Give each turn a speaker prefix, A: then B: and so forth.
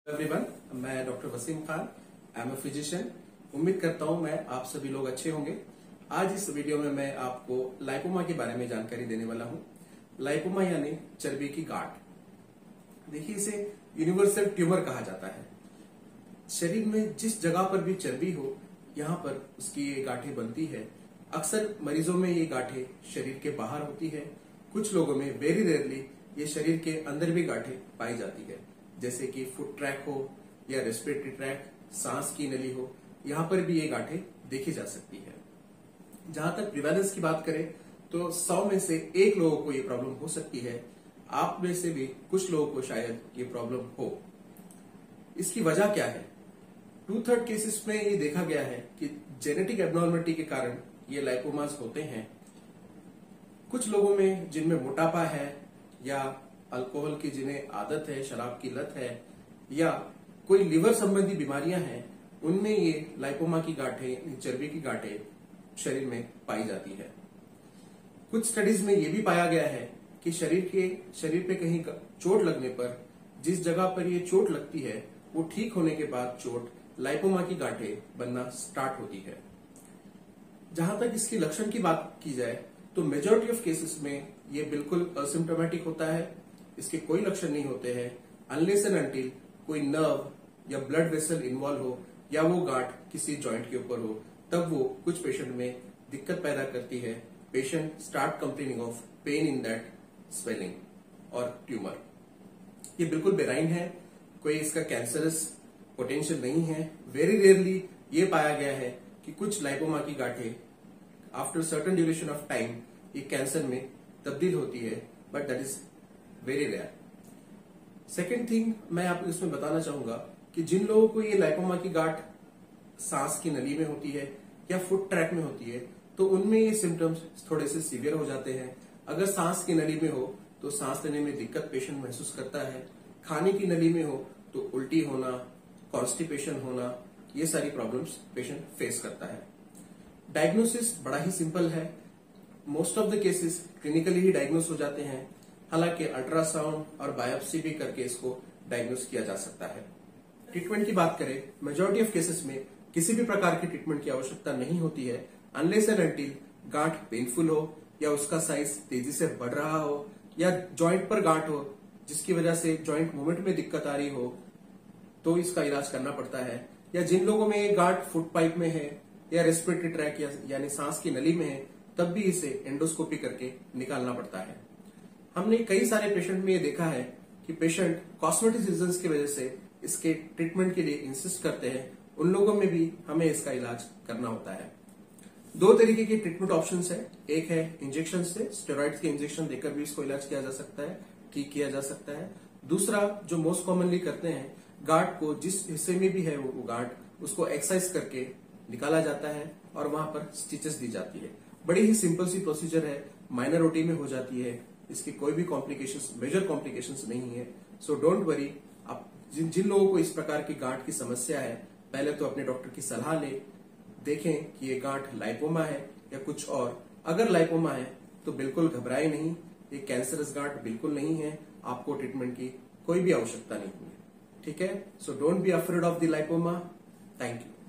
A: Everyone, मैं doctor Wasim Khan, I am a physician. उम्मीद करता हूं मैं आप सभी लोग अच्छे होंगे। आज इस वीडियो में मैं आपको लाइपोमा के बारे में जानकारी देने वाला हूं। लाइपोमा यानी चर्बी की गांठ। देखिए, इसे यूनिवर्सल ट्यूमर कहा जाता है। शरीर में जिस जगह पर भी चर्बी हो, यहाँ पर उसकी ये गांठें बनती है। अक्सर मरीजों में ये गांठें शरीर के बाहर होती है। कुछ लोगों में वेरी रेयरली ये शरीर के अंदर भी गांठें पाई जाती है, जैसे कि फुट ट्रैक हो या रेस्पिरेटरी ट्रैक, सांस की नली हो, यहाँ पर भी ये गांठें देखी जा सकती है। जहां तक प्रिवेलेंस की बात करें तो 100 में से 1 लोगों को ये प्रॉब्लम हो सकती है। आप में से भी कुछ लोगों को शायद ये प्रॉब्लम हो। इसकी वजह क्या है? 2/3 केसेस में ये देखा गया है कि जेनेटिक एबनॉर्मलिटी के कारण ये लाइपोमास होते हैं। कुछ लोगों में जिनमें मोटापा है या अल्कोहल की जिन्हें आदत है, शराब की लत है, या कोई लिवर संबंधी बीमारियां हैं, उनमें ये लाइपोमा की गांठें, चर्बी की गांठें शरीर में पाई जाती है। कुछ स्टडीज में ये भी पाया गया है कि शरीर पे कहीं चोट लगने पर, जिस जगह पर ये चोट लगती है, वो ठीक होने के बाद चोट लाइपोमा की गांठें बनना स्टार्ट होती है। जहां तक इसकी लक्षण की बात की जाए तो मेजॉरिटी ऑफ केसेस में ये बिल्कुल असिम्प्टोमेटिक होता है। इसके कोई लक्षण नहीं होते हैं अनलेस एंड अनटिल कोई नर्व या ब्लड वेसल इन्वॉल्व हो या वो गांठ किसी जॉइंट के ऊपर हो, तब वो कुछ पेशेंट में दिक्कत पैदा करती है। Patient start complaining of pain in that swelling और ट्यूमर। ये बिल्कुल बेराइन है, कोई इसका कैंसरस पोटेंशियल नहीं है। वेरी रेयरली ये पाया गया है कि कुछ लाइपोमा की गांठें after certain duration of time ये कैंसर में तब्दील होती है, but that is very rare. Second thing मैं आपको इसमें बताना चाहूंगा कि जिन लोगों को ये लाइपोमा की गांठ सांस की नली में होती है या फुट ट्रैक में होती है, तो उनमें ये सिम्टम्स थोड़े से सीवियर हो जाते हैं। अगर सांस की नली में हो तो सांस लेने में दिक्कत पेशेंट महसूस करता है। खाने की नली में हो तो उल्टी होना, कॉन्स्टिपेशन होना, ये सारी प्रॉब्लम्स पेशेंट फेस करता है। डायग्नोसिस बड़ा ही सिंपल है। Most of the cases clinically ही डायग्नोस हो जाते हैं। हालांकि अल्ट्रासाउंड और बायोप्सी भी करके इसको डायग्नोस किया जा सकता है। ट्रीटमेंट की बात करें, मेजॉरिटी ऑफ केसेस में किसी भी प्रकार की ट्रीटमेंट की आवश्यकता नहीं होती है अनलेस एंड अनटिल गांठ पेनफुल हो या उसका साइज तेजी से बढ़ रहा हो या जॉइंट पर गांठ हो जिसकी वजह से जॉइंट मूवमेंट में दिक्कत आ रही हो, तो इसका इलाज करना पड़ता है। या जिन लोगों में ये गांठ फुट पाइप में है या रेस्पिरेटरी ट्रैक यानी सांस की नली में है, तब भी इसे एंडोस्कोपी करके निकालना पड़ता है। हमने कई सारे पेशेंट में ये देखा है कि पेशेंट कॉस्मेटिक रीजंस की वजह से इसके ट्रीटमेंट के लिए इंसिस्ट करते हैं। उन लोगों में भी हमें इसका इलाज करना होता है। 2 तरीके के ट्रीटमेंट ऑप्शंस है। एक है इंजेक्शन से, स्टेरॉइड्स के इंजेक्शन देकर भी इसको इलाज किया जा सकता है, ठीक किया जा सकता है। दूसरा जो मोस्ट कॉमनली करते हैं, गांठ को जिस हिस्से में भी है वो गांठ, उसको एक्सरसाइज करके निकाला जाता है और वहां पर स्टिचेस दी जाती है। बड़ी ही सिंपल सी प्रोसीजर है, माइनर ओटी में हो जाती है। इसकी कोई भी कॉम्प्लिकेशंस, मेजर कॉम्प्लिकेशंस नहीं है। So don't worry. आप जिन लोगों को इस प्रकार की गांठ की समस्या है, पहले तो अपने डॉक्टर की सलाह लें, देखें कि ये गांठ लाइपोमा है या कुछ और। अगर लाइपोमा है तो बिल्कुल घबराए नहीं, ये कैंसरस गांठ बिल्कुल नहीं है। आपको ट्रीटमेंट की कोई भी आवश्यकता नहीं है। ठीक है? So don't be afraid of the lipoma. Thank you.